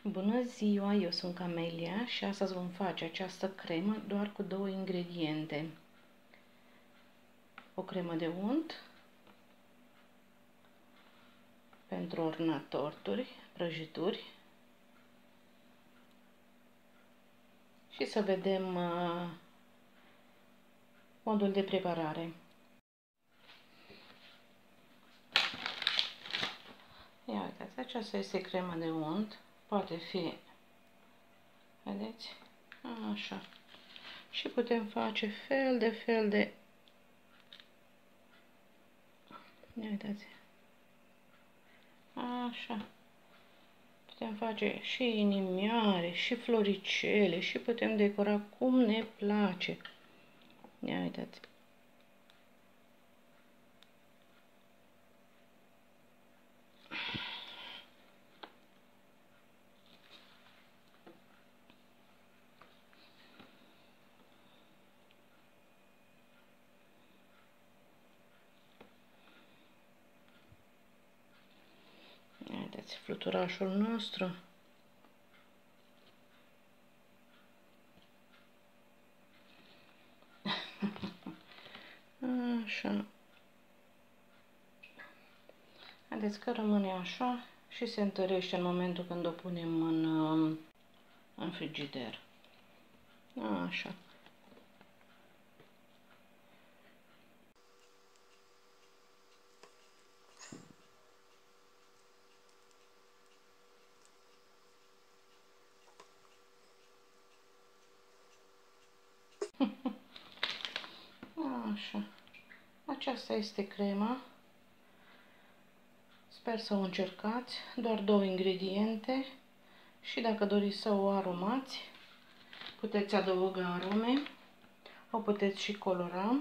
Bună ziua, eu sunt Camelia și astăzi vom face această cremă doar cu două ingrediente. O cremă de unt pentru ornatorturi, prăjituri și să vedem modul de preparare. Ia uitați, aceasta este crema de unt, poate fi, vedeți, așa. Și putem face fel de, ia uitați, așa. Putem face și inimioare, și floricele, și putem decora cum ne place. Ia uitați. Vedeți fluturașul nostru. Așa. Vedeți că rămâne așa și se întărește în momentul când o punem în frigider. Așa. Așa. Aceasta este crema. Sper să o încercați. Doar două ingrediente. Și dacă doriți să o aromați, puteți adăuga arome. O puteți și colora.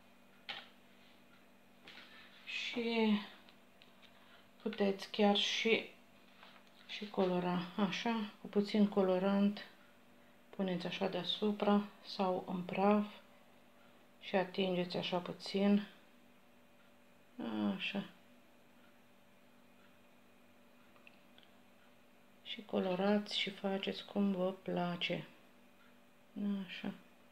Și puteți chiar și colora. Așa, cu puțin colorant. Puneți așa deasupra sau în praf și atingeți așa puțin. Așa. Și colorați și faceți cum vă place. Așa.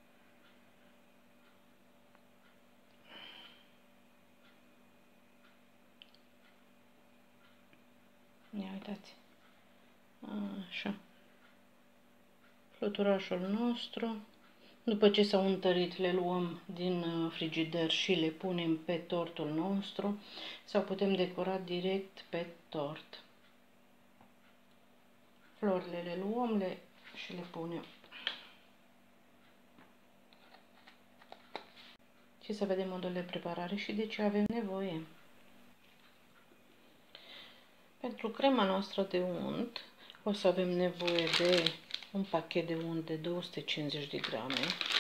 Ia uitați. Așa. Fluturașul nostru. După ce s-au întărit, le luăm din frigider și le punem pe tortul nostru sau putem decora direct pe tort. Florile le luăm și le punem. Și să vedem modul de preparare și de ce avem nevoie. Pentru crema noastră de unt o să avem nevoie de un pachet de unt de 250 de grame,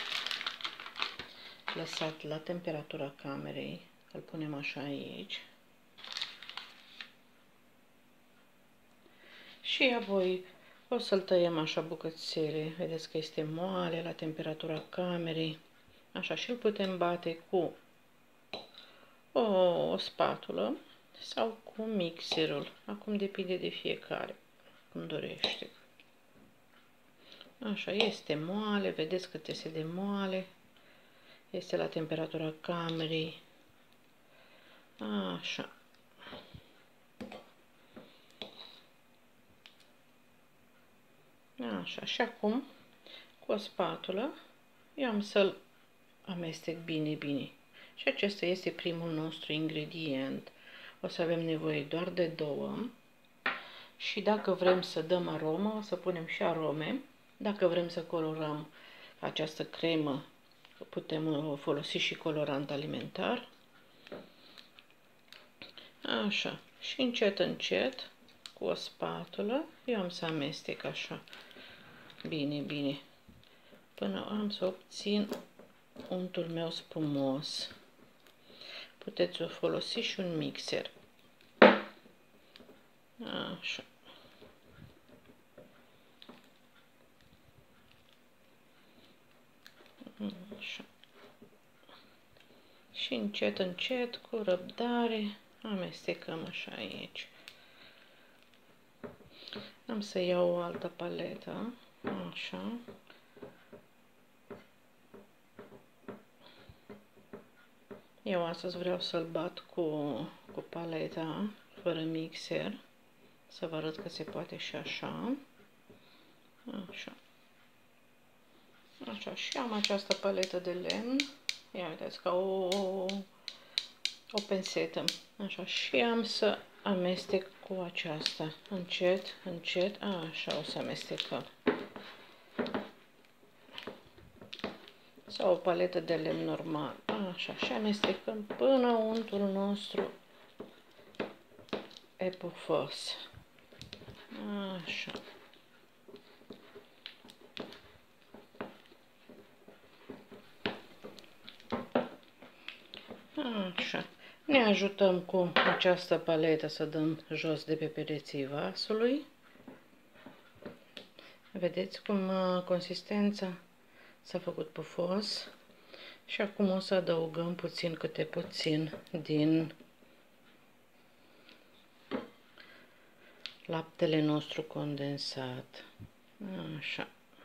lăsat la temperatura camerei. Îl punem așa aici. Și apoi o să-l tăiem așa bucățele. Vedeți că este moale la temperatura camerei. Așa, și îl putem bate cu o spatulă sau cu mixerul. Acum depinde de fiecare, cum dorește. Așa, este moale, vedeți cât este de moale. Este la temperatura camerei. Așa. Așa, și acum, cu o spatulă, eu am să-l amestec bine. Și acesta este primul nostru ingredient. O să avem nevoie doar de două. Și dacă vrem să dăm aromă, o să punem și arome. Dacă vrem să colorăm această cremă, putem folosi și colorant alimentar. Așa. Și încet, cu o spatulă, eu am să amestec așa, bine, până am să obțin untul meu spumos. Puteți folosi și un mixer. Așa. Așa. Și încet, cu răbdare, amestecăm așa aici. am să iau o altă paletă, așa. Eu astăzi vreau să-l bat cu paleta, fără mixer, să vă arăt că se poate și așa. Așa. Așa, și am această paletă de lemn. Ia uitați, ca o pensetă. Așa, și am să amestec cu aceasta. Încet, încet. Așa, o să amestecăm. Sau o paletă de lemn normal. Așa, și amestecăm până untul nostru e pufos. Așa. Așa. Ne ajutăm cu această paletă să dăm jos de pe pereții vasului. Vedeți cum consistența s-a făcut pufos. Și acum o să adăugăm puțin câte puțin din laptele nostru condensat. Așa.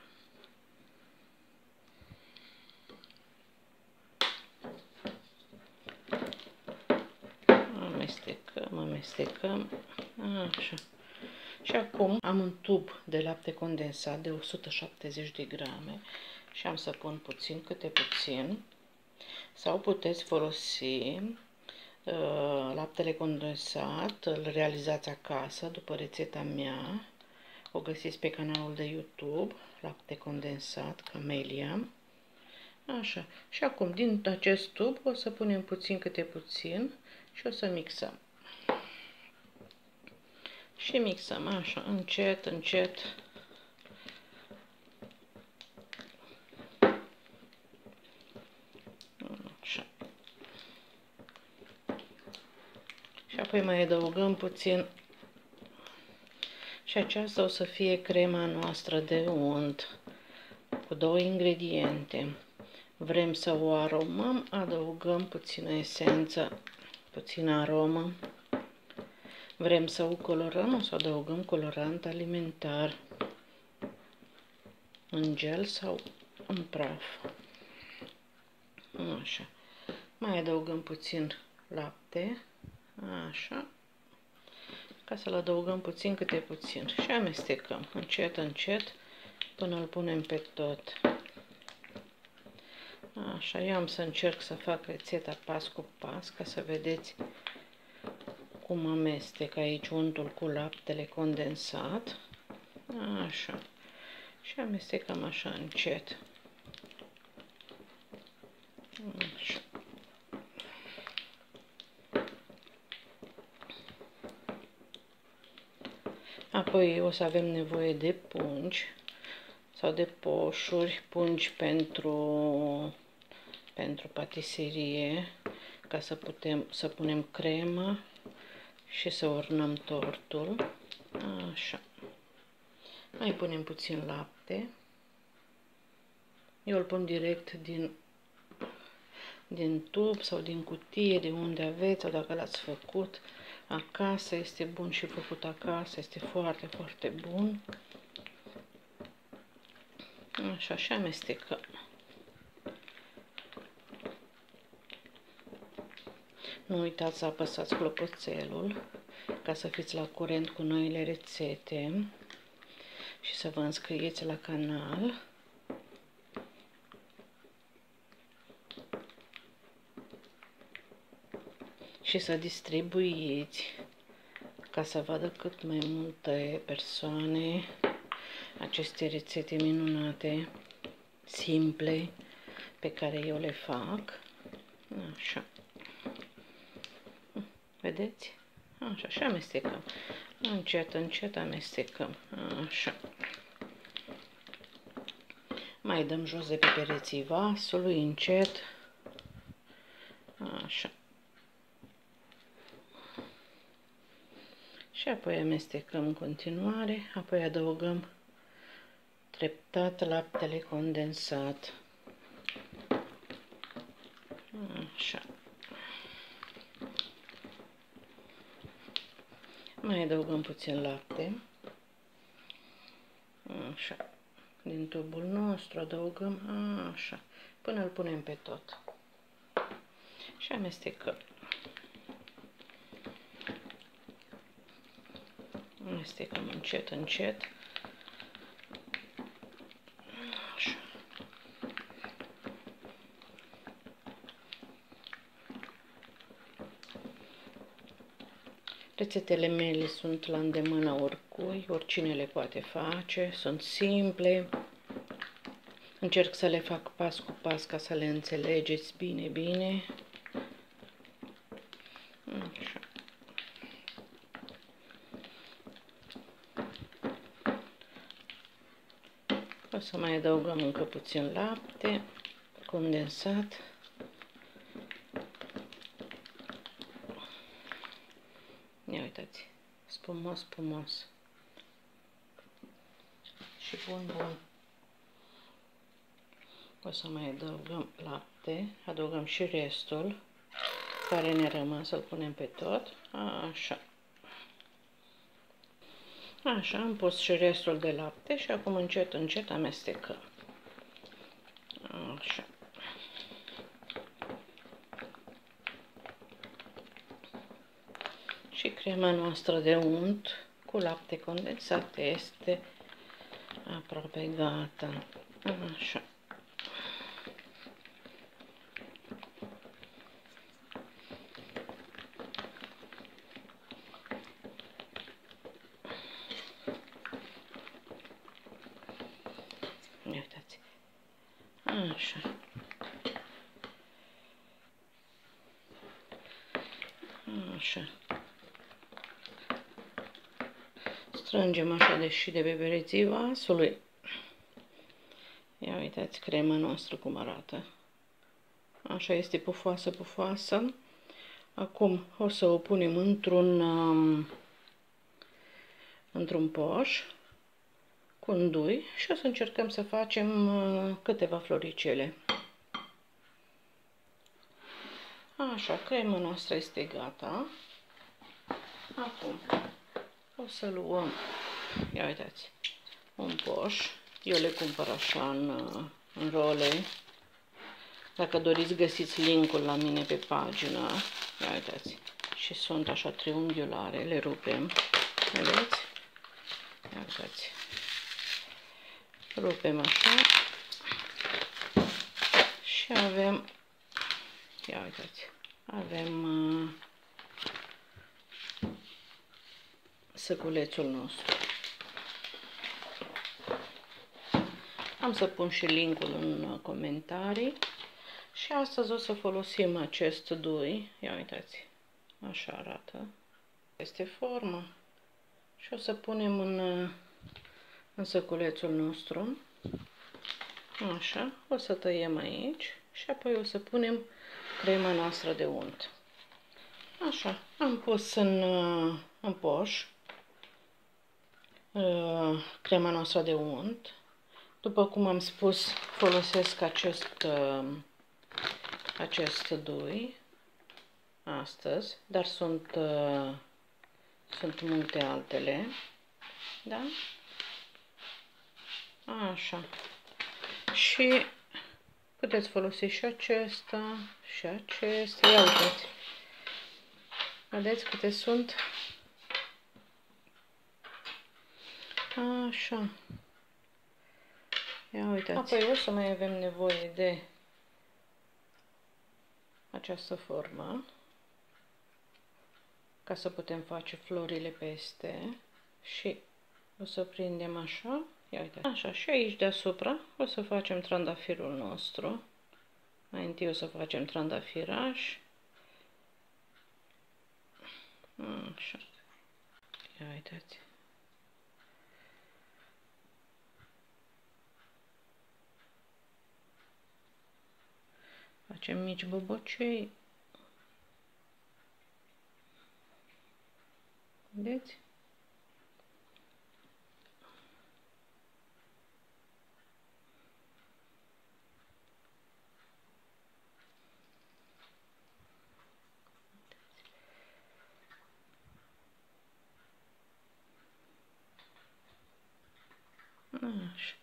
Amestecăm, amestecăm. Așa. Și acum am un tub de lapte condensat de 170 de grame și am să pun puțin câte puțin. Sau puteți folosi laptele condensat, îl realizați acasă după rețeta mea. O găsiți pe canalul de YouTube, lapte condensat, Camelia. Așa. Și acum din acest tub o să punem puțin câte puțin și o să mixăm. Și mixăm așa, încet, încet. Așa. Și apoi mai adăugăm puțin. Și aceasta o să fie crema noastră de unt cu 2 ingrediente. Vrem să o aromăm, adăugăm puțină esență, puțină aromă. Vrem să o colorăm, o să adăugăm colorant alimentar în gel sau în praf. Așa. Mai adăugăm puțin lapte, așa, ca să-l adăugăm puțin câte puțin și amestecăm încet, încet până îl punem pe tot. Așa, eu am să încerc să fac rețeta pas cu pas ca să vedeți cum amestec aici untul cu laptele condensat. Așa. Și amestecăm așa încet. Așa. Apoi o să avem nevoie de pungi sau de poșuri, pungi pentru patiserie, ca să punem cremă și să ornăm tortul. Așa. Mai punem puțin lapte. Eu îl pun direct din tub sau din cutie, de unde aveți, sau dacă l-ați făcut acasă, este bun și făcut acasă, este foarte, foarte bun. Așa, și amestecăm. Nu uitați să apăsați clopoțelul ca să fiți la curent cu noile rețete și să vă înscrieți la canal. Și să distribuiți ca să vadă cât mai multe persoane aceste rețete minunate, simple, pe care eu le fac. Așa. Vedeți? Așa, și amestecăm. Încet, încet amestecăm. Așa. Mai dăm jos de pe pereții vasului, încet. Așa. Și apoi amestecăm în continuare, apoi adăugăm treptat laptele condensat. Așa. Mai adăugăm puțin lapte. Așa. Din tubul nostru adăugăm așa, până îl punem pe tot. Și amestecăm. Amestecăm încet, încet. Așa. Rețetele mele sunt la îndemâna oricui, oricine le poate face, sunt simple. Încerc să le fac pas cu pas ca să le înțelegeți bine, bine. Așa. O să mai adăugăm încă puțin lapte condensat. Ia uitați, spumos, spumos. Și bun, bun. O să mai adăugăm lapte, adăugăm și restul care ne rămas, să-l punem pe tot. Așa. Așa, am pus și restul de lapte și acum încet, încet amestecăm. Așa. Și crema noastră de unt cu lapte condensat este aproape gata. Așa. Uitați. Așa. Așa. Strângem așa de bebereții vasului. Ia uitați crema noastră cum arată. Așa este pufoasă, pufoasă. Acum o să o punem într-un poș cu undui și o să încercăm să facem câteva floricele. Așa, crema noastră este gata. Acum o să luăm, ia uitați, un poș. Eu le cumpăr așa în role. Dacă doriți, găsiți linkul la mine pe pagină. Ia uitați. Și sunt așa triunghiulare, le rupem. Vedeți? Ia uitați. Rupem așa. Și avem, ia uitați, avem săculețul nostru. Am să pun și linkul în comentarii. Și astăzi o să folosim acest dui. Ia uitați, așa arată. Este forma. Și o să punem în săculețul nostru. Așa, o să tăiem aici și apoi o să punem crema noastră de unt. Așa, am pus în poș crema noastră de unt. După cum am spus, folosesc acest dui astăzi, dar sunt multe altele, da? Așa. Și puteți folosi și acesta și acesta. Ia uitați. Vedeți câte sunt? Așa. Ia uitați. Apoi o să mai avem nevoie de această formă ca să putem face florile peste și o să prindem așa. Ia uitați. Așa, și aici deasupra o să facem trandafirul nostru. Mai întâi o să facem trandafiraș. Așa. Ia uitați. Facem mici bobocei. Vedeți? Așa.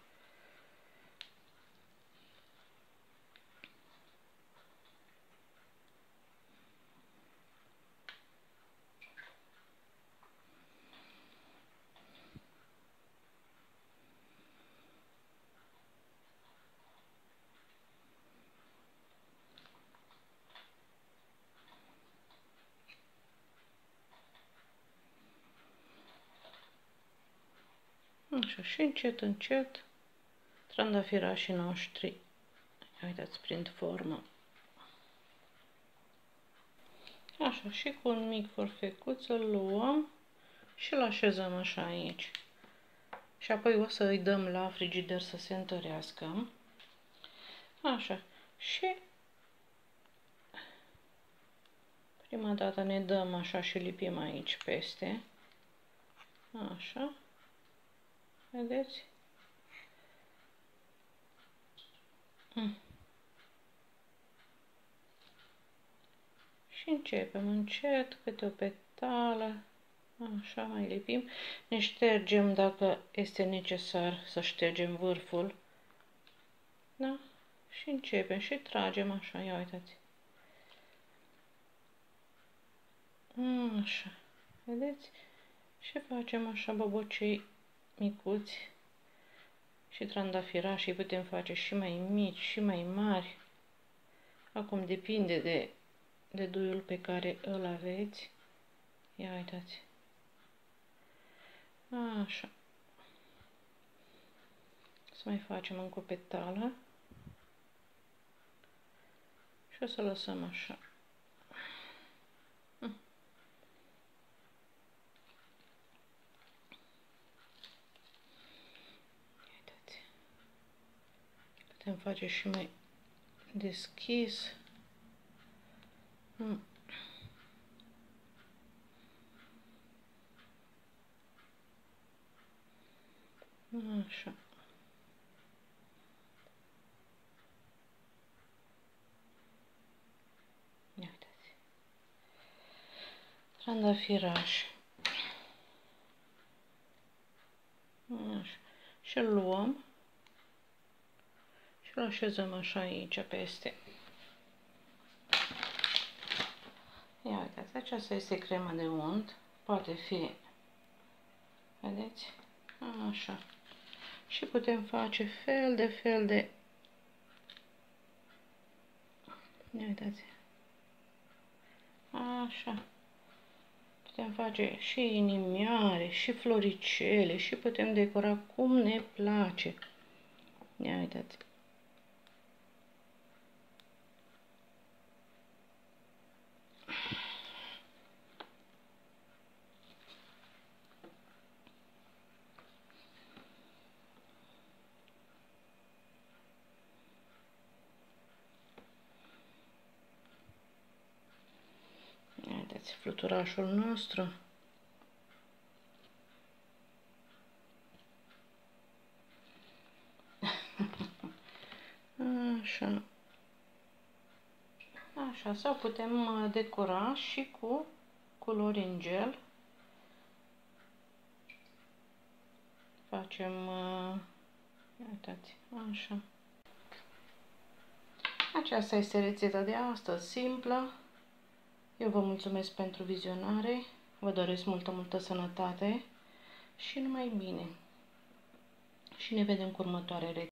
Așa, și încet, încet, trandafirașii noștri, uitați, prind formă. Așa, și cu un mic forfecuț îl luăm și îl așezăm așa aici. Și apoi o să îi dăm la frigider să se întărească. Așa, și prima dată ne dăm așa și lipim aici peste. Așa. Vedeți? Și începem încet, câte o petală. Așa, mai lipim. Ne ștergem dacă este necesar să ștergem vârful. Da? Și începem și tragem așa, ia uitați. Așa. Vedeți? Și facem așa bobocei micuți. Și trandafirașii putem face și mai mici, și mai mari. Acum depinde de duiul pe care îl aveți. Ia uitați. Așa. Să mai facem încă o petală. Și o să lăsăm așa. Uitați. Putem face și mai deschis. Așa. Ia uitați. Trandafiraș. Așa. Și îl luăm și îl așezăm așa aici peste. Ia uitați, aceasta este crema de unt. Poate fi, vedeți? Așa. Și putem face fel de... Ia uitați. Așa. Putem face și inimioare, și floricele, și putem decora cum ne place. Ia uitați. Vedeți fluturașul nostru. Așa. Așa, sau putem decora și cu culori în gel. Facem, uitați, așa. Aceasta este rețeta de astăzi, simplă. Eu vă mulțumesc pentru vizionare, vă doresc multă sănătate și numai bine. Și ne vedem cu următoarea rețetă.